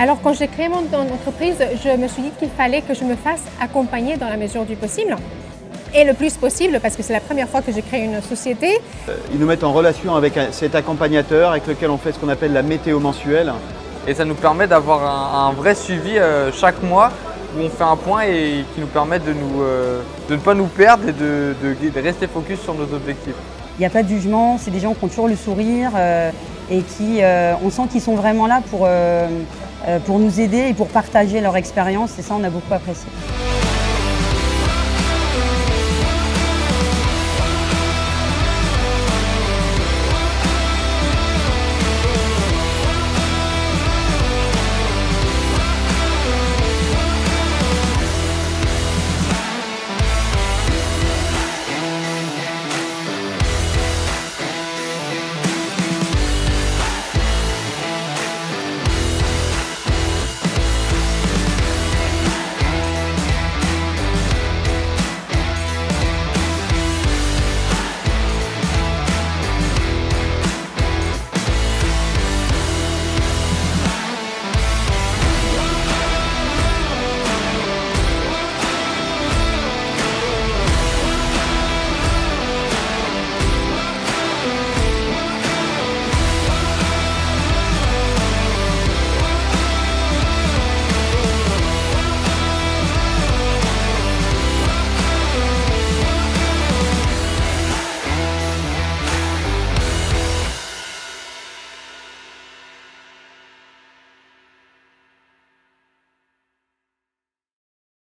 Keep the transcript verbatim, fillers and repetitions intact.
Alors quand j'ai créé mon entreprise, je me suis dit qu'il fallait que je me fasse accompagner dans la mesure du possible. Et le plus possible, parce que c'est la première fois que j'ai créé une société. Ils nous mettent en relation avec cet accompagnateur avec lequel on fait ce qu'on appelle la météo mensuelle. Et ça nous permet d'avoir un, un vrai suivi euh, chaque mois où on fait un point et qui nous permet de, nous, euh, de ne pas nous perdre et de, de, de rester focus sur nos objectifs. Il n'y a pas de jugement, c'est des gens qui ont toujours le sourire euh, et qui, euh, on sent qu'ils sont vraiment là pour, euh, pour nous aider et pour partager leur expérience et ça on a beaucoup apprécié.